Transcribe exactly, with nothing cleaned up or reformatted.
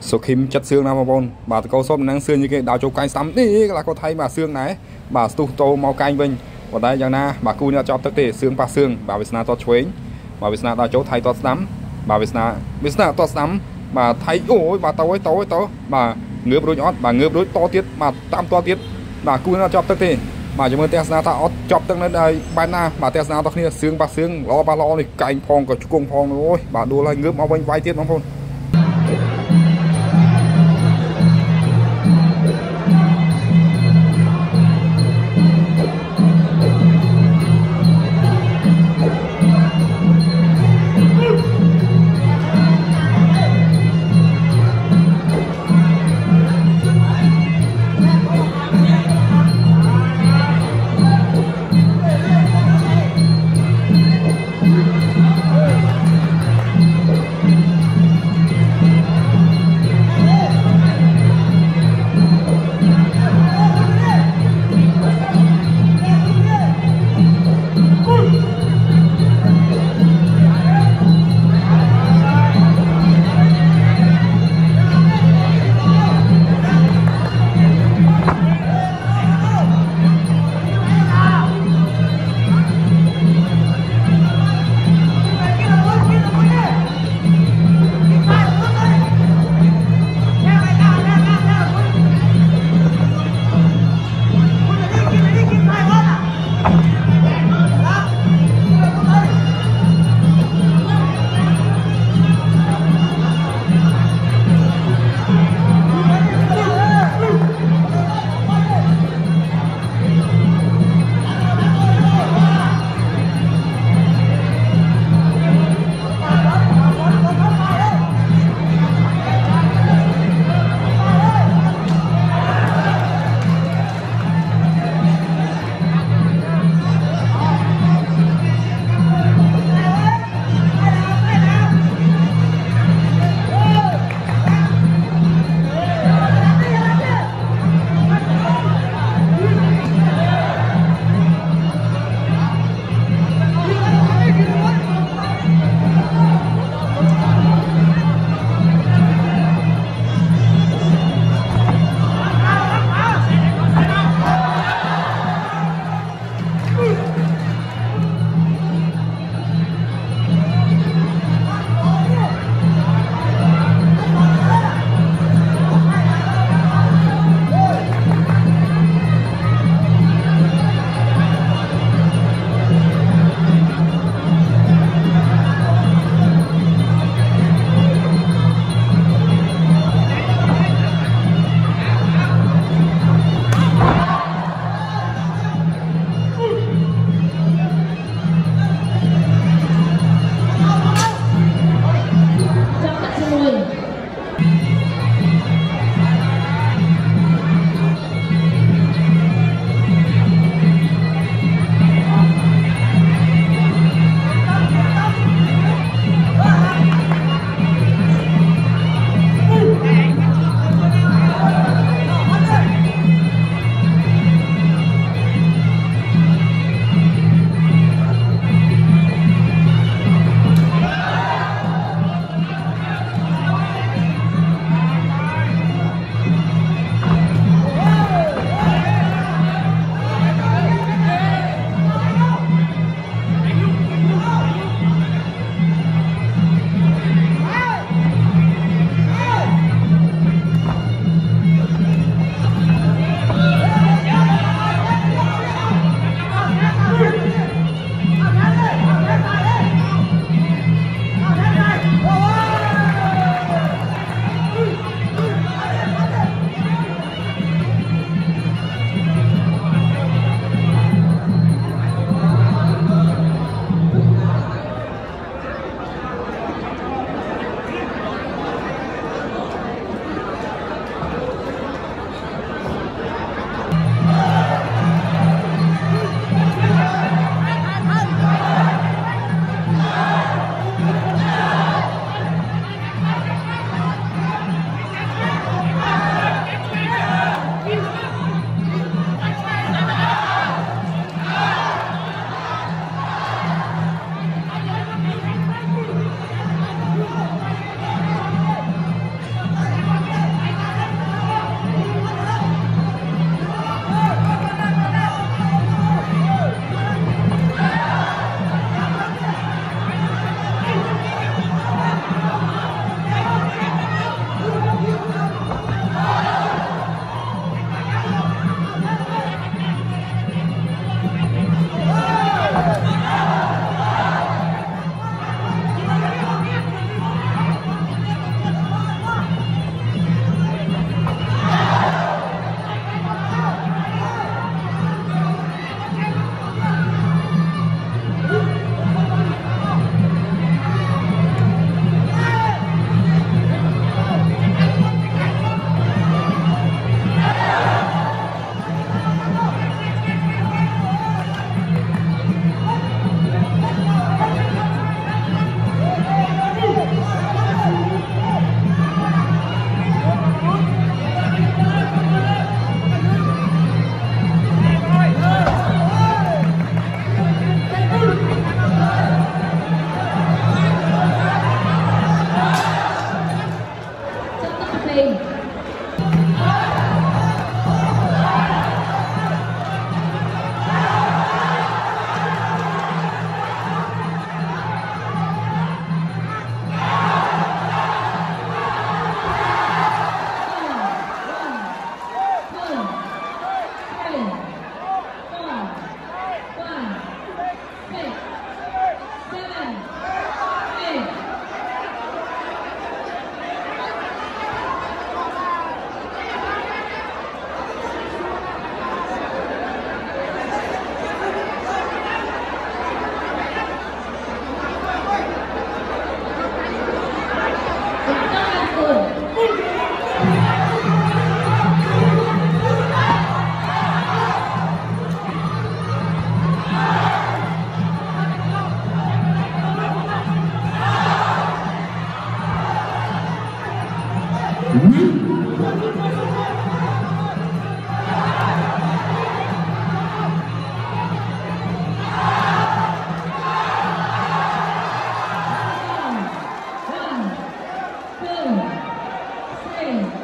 สุขิมจัดเสื่องนะมาบนบาตะโกส้มนั่งเสื่องยังไงดาวโจกไก่ซ้ำนี่ก็là có thấy mà xương này bà tu tô màu canh bên và đây giờ na bà cu nhà cho tất cả xương ba xương bà việt nam to chuối bà việt nam đào chỗ thay to sắm bà việt nam việt nam to sắm bà thấy ôi bà tối tối tối bà ngứa đôi nhót bà ngứa đôi to tiết mà tam to tiết bà cu nhà cho tất cả bà cho mình tesla ta chọc tất lên đây ban na bà tesla to kia xương ba xương lo ba lo này canh phong cả cung phong rồi bà đua lại ngứa máu bên vai tiết nó thôi. Spain. One, two, three.